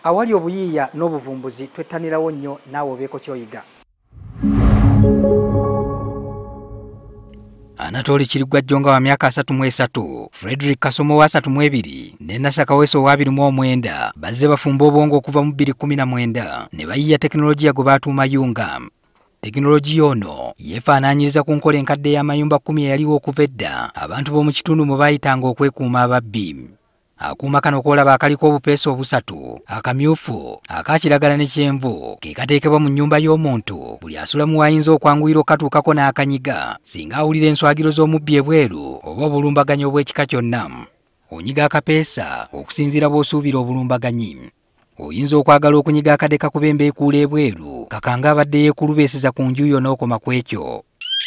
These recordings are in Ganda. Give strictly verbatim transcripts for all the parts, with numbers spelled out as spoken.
Awali obuyiiya n'obuvumbuzi twettanirawo nnyo naawe obeeko ky'oyiga. Anatoli Kirigwajjo wa myaka asatu mu esatu, Frederick Kasomo wa asatu mu ebiri, ne Nasaka Weso wa abiri mu mwenda bazze bafumba obwongo okuva mu bbiri kumi na mwenda ne bayiiya tekinologiya gwe baatuuma Yunga. Tekinologiya ono yeefaanaanyiriza ku nkola enkadde y'amayumba kkumi eyaliwo okuva edda abantu b'omu kitundu mwe baayitanga okwekuuma ababbi. Akuuma kano koolaba akaliko obupeesa obusatu, akamyufu, aka kiragala ne kyenvu, ke kateekebwa mu nnyumba y'omuntu buli asulamu wayinza okwanguyira okatuukako n'akanyiga singa awulira enswagiro z'omubbi ebweru oba obulumbaganyi obw'ekika kyonna. Onyiga akapeesa okusinziira bw'osuubira obulumbaganyi. Oyinza okwagala okunyiga akadde kakuba embeekuula ebweru kakanga abadde yeekulubeeseza ku nju yo n'okoma ku ekyo.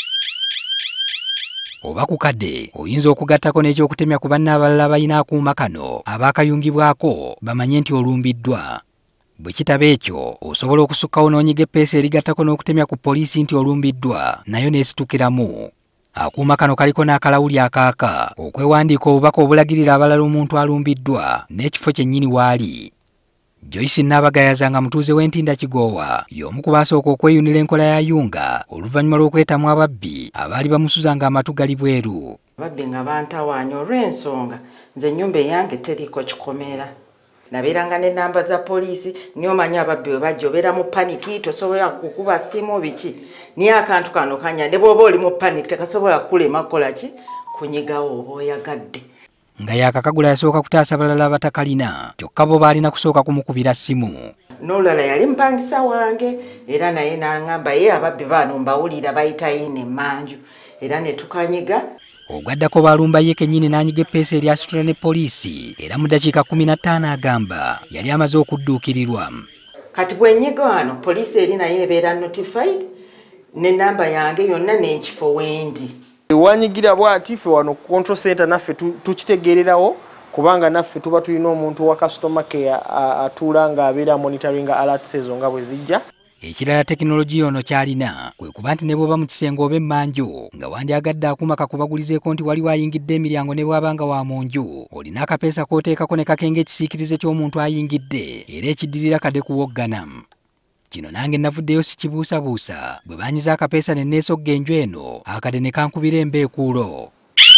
Oba ku kadde oyinza okugattako n'ekyokutemya ku banne abalala balina akuuma kano abaakayungibwako bamanye nti olumbiddwa. Bwe kitaba ekyo osobola okusukkawo n'onyiga eppeesa erigattako n'okutemya ku poliisi nti olumbiddwa nayo n'esitukiramu. Akuuma kano kaliko n'akalawuli akaaka okwewandiika obubaka obulagirira abalala omuntu alumbiddwa n'ekifo kyennyini waali. Joyce Nabagayaza nga mutuuze w'entinda Kigoowa y'omu ku baasooka okweyunira enkola ya Yunga oluvannyuma lw'okwetamu ababbi abaali bamusuzanga amatu gali bweru. Ababbi nga bantawaanya olw'ensonga nze ennyumba eyange teriko kikomera. Nabeeranga n'ennamba za poliisi niyo omanyi ababbi bwe bajja obeera mu paniki tosobola kukuba ssimu biki. Niye akantu kano kanya ne bw'oba oli mu paniki tekasobola kukulema kukola ki kunyigawo oba oyagadde. Nga yakakagula yasooka kutaasa balala batakalina kyokka bo baalina kusooka kumukubira ssimu. N'olulala yali mpangisa wange era naye n'aŋŋamba ye ababbi baano mbawulira bayita yine emmanju era ne tukanyiga. Ogwaddako baalumba ye kennyini n'anyiga eppeesa eryasitula ne poliisi era mu ddakiika kkumi na ttaano agamba yali amaze okudduukirirwa. Kati bw'ennyiga wano poliisi eri naye ebeera notified n'ennamba yange yonna n'ekifo wendi. Wanyigira bw'ati ffe wano ku control center naffe tukitegeererawo kubanga naffe tuba tulina omuntu wa customer care atuula ng'abeera monitoring alerts ezo nga bwe zijja. Ekirala tekinologiya ono kyalina kwe kuba nti ne bw'oba mu kisenge oba emmanju nga wandyagadde akuuma kakubagulizeeko nti waliwo ayingidde emiryango ne bw'abanga wa mu nju olina akapeesa k'oteekako ne kakenga ekisiikirize ky'omuntu ayingidde era ekiddirira kadde kuwoggana. Kino nange navuddeyo sikibuusabuusa bwe baanyiza akapeesa ne neesogga enju eno akadde ne kankubira embeekuulo.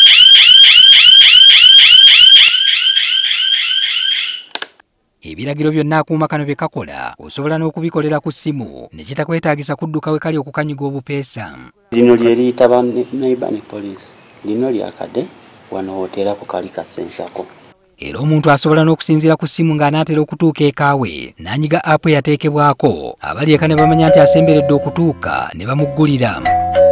Ebiragiro byonna akuuma kano bye kakola osobola n'okubikolera ku ssimu ne kitakwetaagisa kudduka we kali okukanyiga obupeesa. Lino lye liyita ba neighbor ne poliisi. Lino lyakadde wano wooteerako kali kasensako. Era omuntu asobola n'okusinziira ku ssimu ng'anaatera okutuuka ekaawe n'anyiga apu eyateekebwako abali eka ne bamanya nti asemberedde okutuuka ne bamuggulira.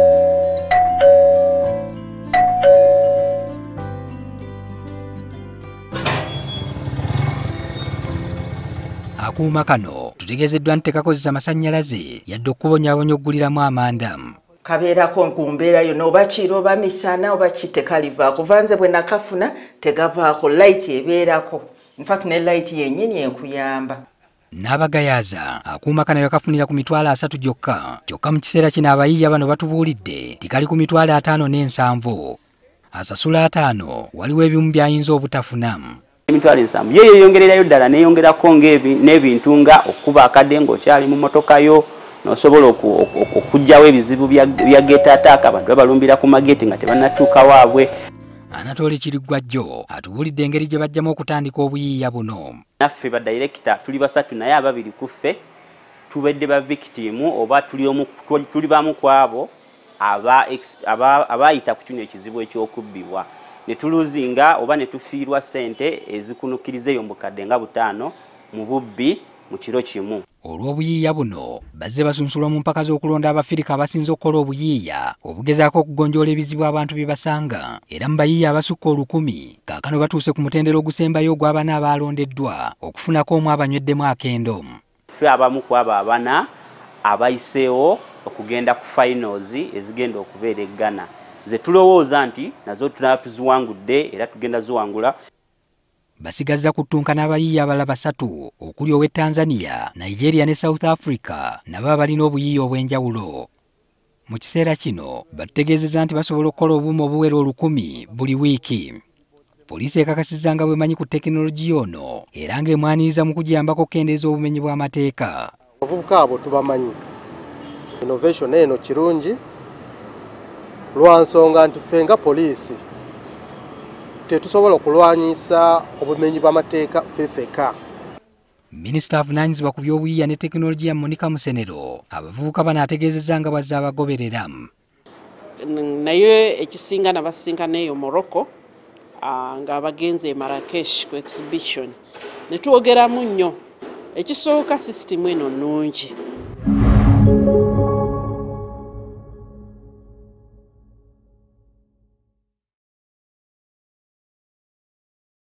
Akuuma kano tutegeezeddwa nti tekakozesa masannyalaze yadde okubonyaabonya ogguliramu amanda. Kabeerako ku mbeera yonna oba kiro oba misana oba kitekalivaako vanze bwe nakafuna tegavaako light ebeerako. In fact ne light yennyini enkuyamba. Nabagayaza akuuma kano yakafunira ku mitwalo asatu gyokka kyokka mu kiseera kino abayiiya bano batubuulidde tikali ku mitwalo ataano n'ensanvu. Asasula ataano waliwo ebimu by'ayinza obutafuna. Emitwalo ensanvu ye yeeyongererayo ddala neeyongerako n'ebintu nga okuba akadde ng'okyali mu motoka yo nosobola okujjawo ebizibu bya geeta ataaka abantu babalumbira ku mageeti nga tebannatuuka waabwe. Anatoli Kirigwajjo atubuulidde engeri gye bajjamu okutandika obuyiiya buno. Naffe ba director tuli basatu naye ababiri ku ffe tubadde ba victim oba tuli bamu ku abo abaayita ku kino ekizibu ekyokubbibwa ne tuluzinga oba ne tufiirwa ssente ezikunukiriza eyo mu bukadde nga butaano mu bubbi mu kiro kimu. Olw'obuyiiya buno bazze basunsulwa mu mpaka z'okulonda Abafirika abasinze okukola obuyiiya obugezaako okugonjoola ebizibu abantu bye basanga era mu bayiiya abasukka olukumi kaakano batuuse ku mutendera ogusembayo ogw'abana abaalondeddwa okufunako omu abanywedemu akendo. Ffe abamu ku abo abana abayiseewo okugenda ku finals ezigenda okubeera e Ghana ze tulowooza nti nazo tunaba tuziwangudde era tugenda ziwangula. Basigazza kuttunka n'abayiiya abalala basatu okuli ow'e Tanzania, Nigeria ne South Africa nabo abalina obuyiiya obw'enjawulo. Mu kiseera kino batutegeezezza nti basobola okukola obuuma obuwera olukumi buli wiiki. Poliisi ekakasizza nga bwemanyi ku tekinologiya ono era ng'emwaniriza mu kugiyambako okukendeeza obumenyi bw'amateeka. Abavubuka abo tubamanyi. Innovation eno kirungi lwa nsonga nti ffe nga poliisi tetusobola okulwanyisa obumenyi bw'amateeka ffeffeka. Minisita avunaanyizibwa ku by'obuyiiya ne tekinologiya Monica Musenero abavubuka bano ategeezezza nga bazze abagoberera. Naye ekisinga nabasinkana eyo Morocco nga bagenze Marrakesh ku exhibition ne twogeramu nnyo ekisooka sisitimu eno nnungi.